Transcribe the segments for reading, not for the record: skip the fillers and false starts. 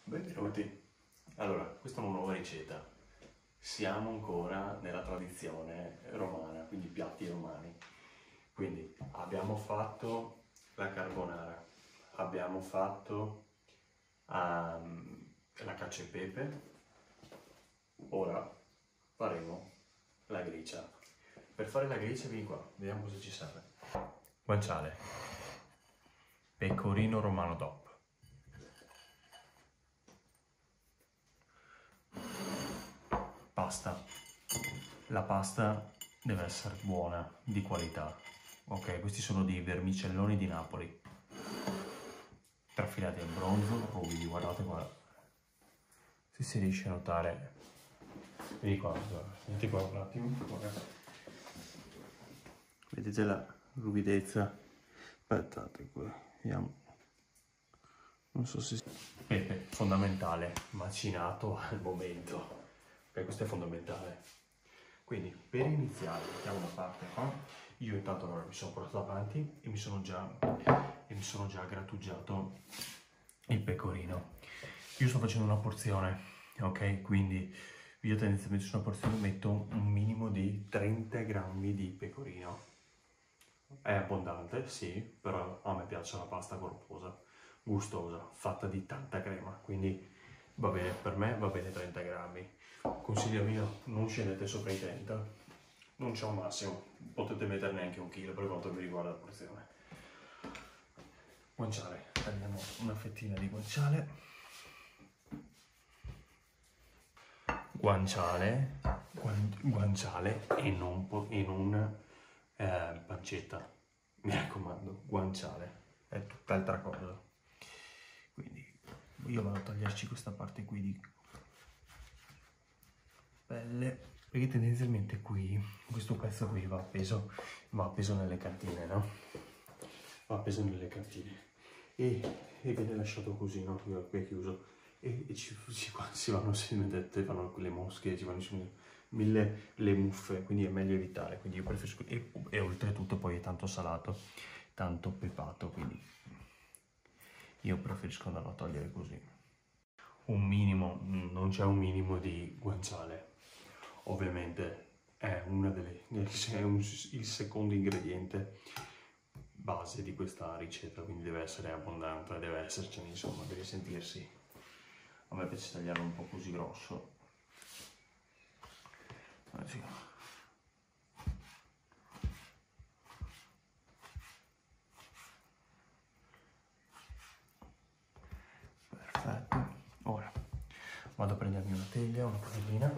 Benvenuti. Allora, questa è una nuova ricetta. Siamo ancora nella tradizione romana, quindi piatti romani. Quindi abbiamo fatto la carbonara, abbiamo fatto la cacio e pepe, ora faremo la gricia. Per fare la gricia, vieni qua, vediamo cosa ci serve. Guanciale, pecorino romano DOP, pasta. La pasta deve essere buona, di qualità. Ok, questi sono dei vermicelloni di Napoli, trafilati al bronzo, ruvidi, guardate qua. Se si riesce a notare, vedi qua, senti qua un attimo. Vedete la ruvidezza? Aspettate qua, vediamo. Non so se... Pepe, fondamentale, macinato al momento. Ok, questo è fondamentale. Quindi, per iniziare, mettiamo da parte qua. Io intanto allora mi sono portato avanti e mi sono già grattugiato il pecorino. Io sto facendo una porzione, ok? Quindi io tendenzialmente su una porzione metto un minimo di 30 grammi di pecorino. È abbondante, sì, però a me piace la pasta corposa, gustosa, fatta di tanta crema, quindi va bene, per me va bene 30 grammi. Consiglio mio, non scendete sopra i 30, non c'è un massimo, potete metterne anche un chilo per quanto mi riguarda la porzione. Guanciale, tagliamo una fettina di guanciale. Guanciale e non pancetta, mi raccomando, guanciale, è tutt'altra cosa. Quindi io vado a tagliarci questa parte qui di pelle, perché tendenzialmente qui, questo pezzo qui va appeso nelle cantine, no? Va appeso nelle cantine e viene lasciato così, no? Qui è chiuso e si vanno, vanno le mosche, ci vanno mille le muffe, quindi è meglio evitare. Quindi io preferisco, e oltretutto poi è tanto salato, tanto pepato, quindi io preferisco andarlo a togliere così. Un minimo, non c'è un minimo di guanciale, ovviamente è il secondo ingrediente base di questa ricetta, quindi deve essere abbondante, deve essercene, insomma, deve sentirsi. A me piace tagliarlo un po' così grosso. Sì. Perfetto. Ora vado a prendermi una teglia, una padellina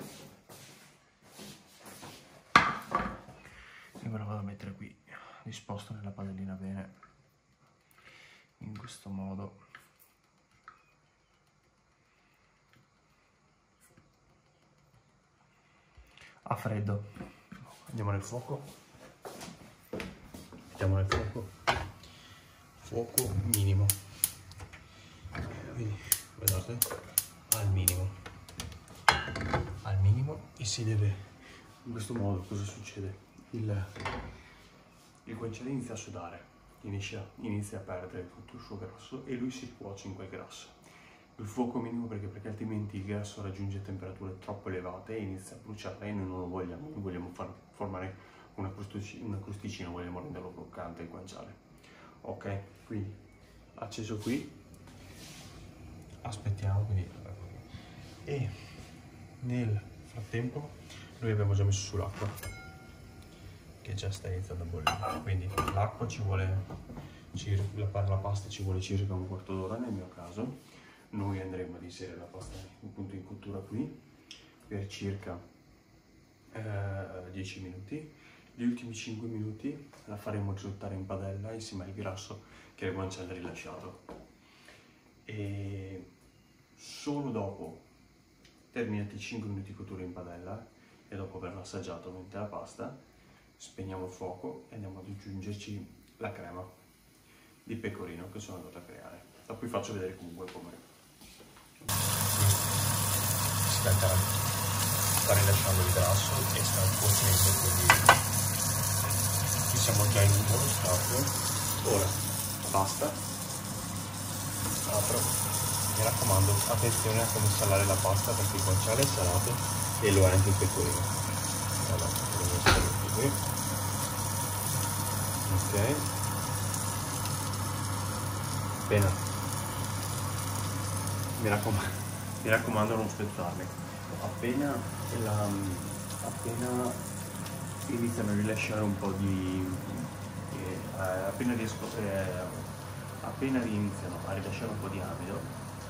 e me la vado a mettere qui, disposto nella padellina bene, in questo modo. A freddo. Andiamo nel fuoco. Mettiamo nel fuoco. Fuoco minimo. Quindi, guardate, al minimo. Al minimo, e si deve, in questo modo cosa succede? Il guanciale inizia a sudare, inizia a perdere tutto il suo grasso e lui si cuoce in quel grasso. Il fuoco minimo perché altrimenti il grasso raggiunge temperature troppo elevate e inizia a bruciare e noi non lo vogliamo, noi vogliamo formare una crosticina, vogliamo renderlo croccante il guanciale. Ok, quindi acceso qui, aspettiamo, quindi, e nel frattempo noi abbiamo già messo sull'acqua che già sta iniziando a bollire, quindi l'acqua ci vuole per la pasta ci vuole circa un quarto d'ora nel mio caso. Noi andremo ad inserire la pasta appunto in cottura qui per circa 10 minuti. Gli ultimi 5 minuti la faremo risottare in padella insieme al grasso che il guanciale ha rilasciato. E solo dopo, terminati i 5 minuti di cottura in padella e dopo averla assaggiato ovviamente la pasta, spegniamo il fuoco e andiamo ad aggiungerci la crema di pecorino che sono andato a creare. Da cui faccio vedere comunque come sta rilasciando il grasso e sta cuocendo, quindi ci siamo già in un buono stato. Ora basta, apro mi raccomando, attenzione a come salare la pasta, perché il guanciale è salato e lo è anche il pecorino. Allora, lo metto qui. Ok. Appena, mi raccomando non spezzarli. Appena iniziano a rilasciare un po' di appena iniziano a rilasciare un po' di amido,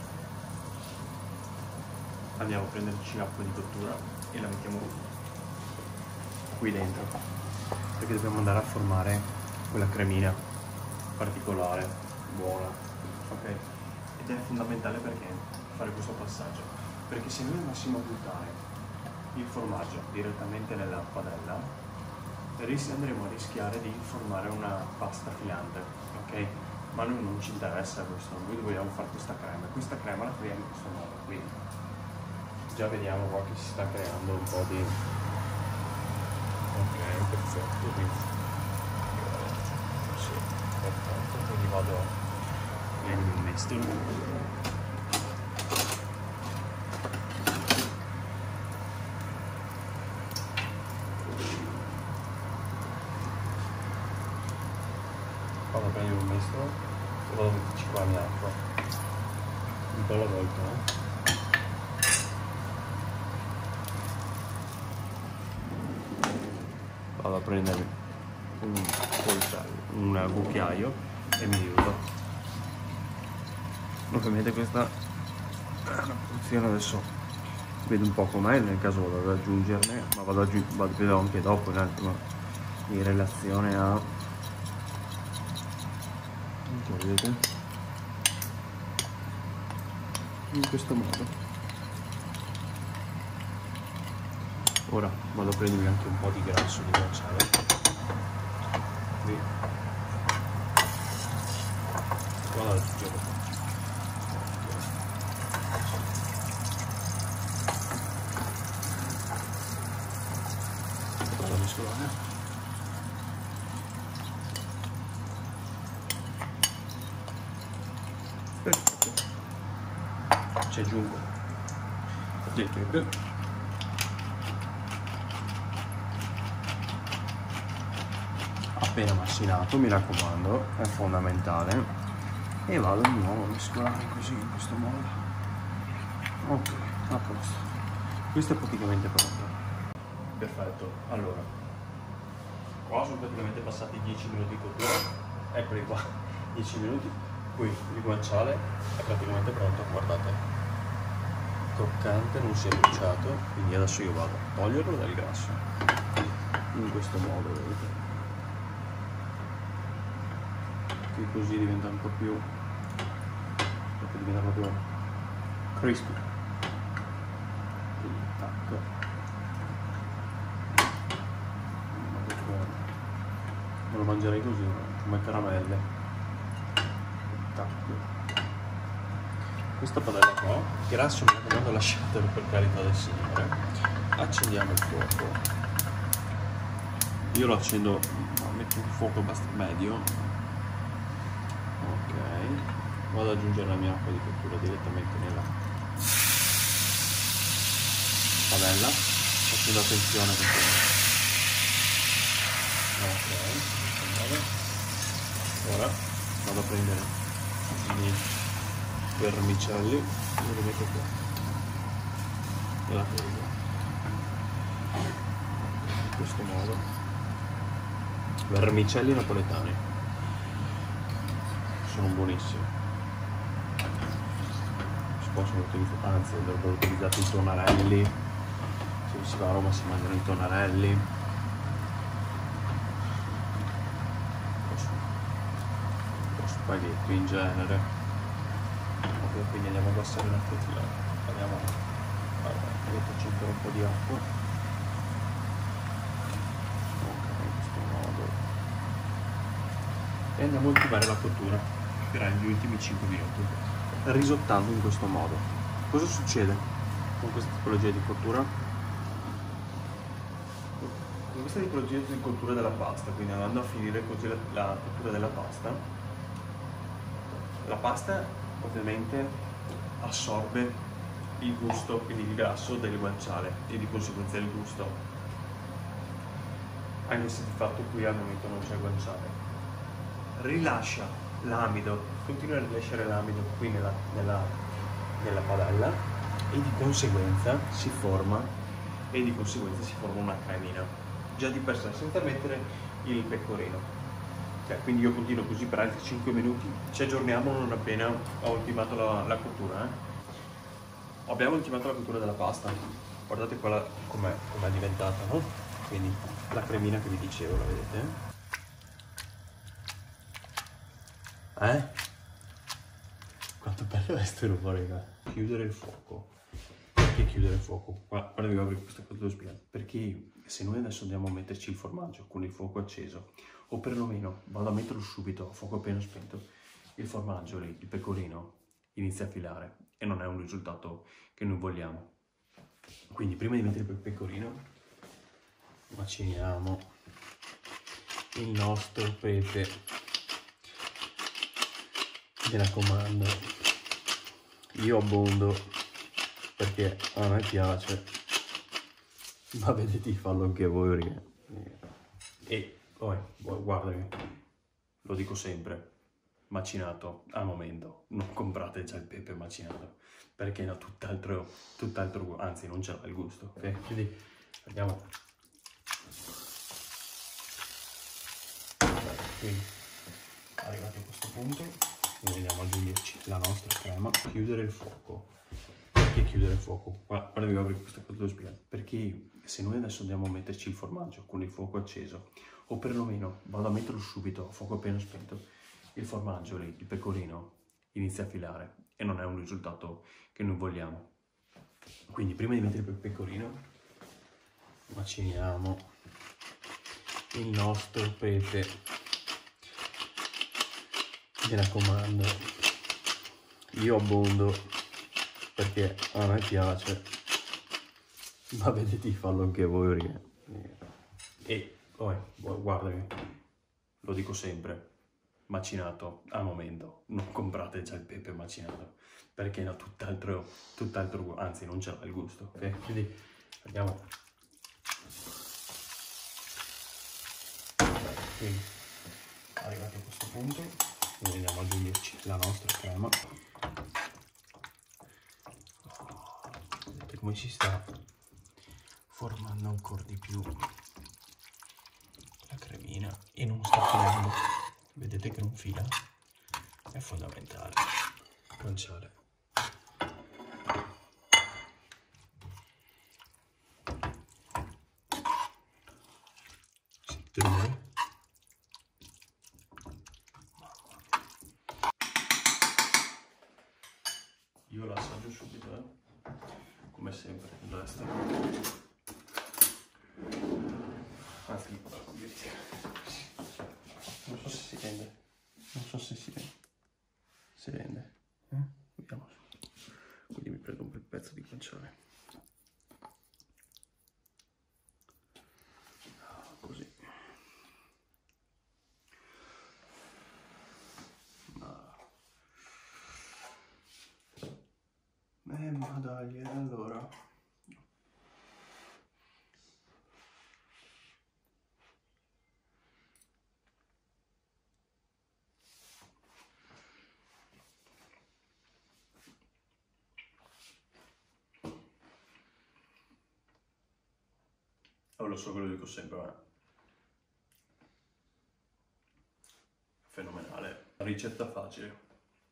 andiamo a prenderci l'acqua di cottura e la mettiamo qui dentro, perché dobbiamo andare a formare quella cremina particolare, buona, ok? Ed è fondamentale perché fare questo passaggio, perché se noi andassimo a buttare il formaggio direttamente nella padella, andremo a rischiare di formare una pasta filante, ok? Ma a noi non ci interessa questo, noi vogliamo fare questa crema la creiamo in questo modo, quindi già vediamo qua che si sta creando un po' di... ok, perfetto, quindi sì, perfetto, quindi vado nel mio mestolo. Vado a prendere un mestolo e vado a metterci qua la mia acqua, un po' alla volta, Vado a prendere un cucchiaio e mi aiuto. Ovviamente questa è una porzione, adesso vedo un po' com'è, nel caso vado ad aggiungerne, ma vedo anche dopo un attimo in relazione a... vedete? In questo modo. Ora vado a prendermi anche un po' di grasso di guanciale. Qui. Vado ad aggiungere. Vado a mescolare. Perfetto. Ci aggiungo del pepe, appena macinato, mi raccomando, è fondamentale, e vado di nuovo a mescolare così, in questo modo. Ok, a posto, questo è praticamente pronto. Perfetto, allora qua sono praticamente passati 10 minuti di cottura, eccoli qua, 10 minuti. Qui il guanciale è praticamente pronto, guardate, croccante, non si è bruciato, quindi adesso io vado a toglierlo dal grasso, in questo modo, vedete, che così diventa un po' più, diventa proprio crispy, quindi tac, me lo mangerei così, come caramelle. Questa padella qua, il grasso mi raccomando lasciatelo per carità del Signore. Accendiamo il fuoco, io lo accendo, metto un fuoco abbastanza medio, ok, vado ad aggiungere la mia acqua di cottura direttamente nella padella, facendo attenzione perché ok, ora vado a prendere i vermicelli e li metto qua nella teglia, in questo modo. Vermicelli napoletani sono buonissimi, si possono utilizzare, anzi andrebbero utilizzati i tonarelli, se si va a Roma si mangiano i tonarelli, spaghetti in genere. Ok, quindi andiamo a abbassare la frittata, andiamo a metterci ancora un po' di acqua, ok, in questo modo, e andiamo a ultimare la cottura per gli ultimi 5 minuti, risottando in questo modo. Cosa succede con questa tipologia di cottura? Con questa tipologia di cottura della pasta, quindi andando a finire così la cottura della pasta, la pasta ovviamente assorbe il gusto, quindi il grasso del guanciale e di conseguenza il gusto, anche se di fatto qui al momento non c'è guanciale. Rilascia l'amido, continua a rilasciare l'amido qui nella padella e di conseguenza si forma una cremina, già di per sé, senza mettere il pecorino. Quindi io continuo così per altri 5 minuti, ci aggiorniamo non appena ho ultimato la cottura. Abbiamo ultimato la cottura della pasta, guardate qua com'è diventata, no? Quindi la cremina che vi dicevo, la vedete? Quanto bello è sto rumore qua. Chiudere il fuoco. Perché chiudere il fuoco? Guarda, vi apro questa cosa, devo spiegare. Perché se noi adesso andiamo a metterci il formaggio con il fuoco acceso, o perlomeno vado a metterlo subito a fuoco appena spento, il formaggio lì, il pecorino, inizia a filare e non è un risultato che noi vogliamo. Quindi prima di mettere il pecorino maciniamo il nostro pepe. Mi raccomando, io abbondo perché a me piace, ma vedete di farlo anche voi, perché... E poi, guardami, lo dico sempre, macinato al momento, non comprate già il pepe macinato, perché ha tutt'altro, anzi non c'è il gusto, ok? Quindi andiamo. Quindi, arrivati a questo punto, noi andiamo ad aggiungerci la nostra crema, chiudere il fuoco. Perché chiudere il fuoco? Guarda, vi apro questa cosa, devo spiegare. Perché se noi adesso andiamo a metterci il formaggio con il fuoco acceso, o perlomeno vado a metterlo subito a fuoco appena spento, il formaggio lì, il pecorino, inizia a filare e non è un risultato che noi vogliamo. Quindi prima di mettere il pecorino maciniamo il nostro pepe. Mi raccomando, io abbondo perché a me piace, ma vedete di farlo anche voi, perché... E poi, guardami, lo dico sempre, macinato al momento, non comprate già il pepe macinato, perché ha tutt'altro, anzi non c'è il gusto, ok? Quindi andiamo. Quindi, arrivati a questo punto, noi andiamo ad aggiungerci la nostra crema. Vedete come si sta formando ancora di più la cremina e non sta filando. Vedete che non fila? È fondamentale. Guanciale. Sentite rumore? Io la assaggio subito, come sempre, destra. Anzi, non so se si rende. Non so se si rende. Si rende. Vediamo. Quindi mi prendo un bel pezzo di guanciale. Così. Ma dai, allora. Oh, lo so che lo dico sempre, ma fenomenale. Ricetta facile.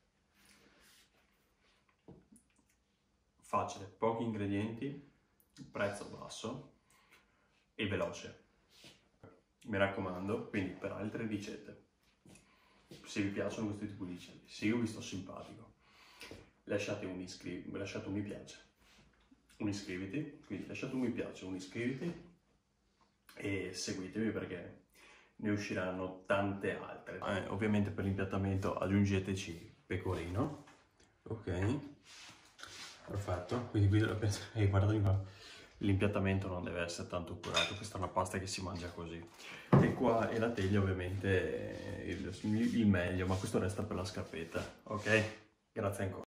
Facile, pochi ingredienti, prezzo basso e veloce. Mi raccomando, quindi per altre ricette, se vi piacciono questo tipo di ricette, se io vi sto simpatico, lasciate un mi piace, un iscriviti, quindi lasciate un mi piace, un iscriviti e seguitemi perché ne usciranno tante altre. Ovviamente per l'impiattamento aggiungeteci pecorino, ok? Perfetto, quindi qui guardate qua, l'impiattamento non deve essere tanto curato, questa è una pasta che si mangia così. E qua è la teglia ovviamente il meglio, ma questo resta per la scarpetta, ok? Grazie ancora.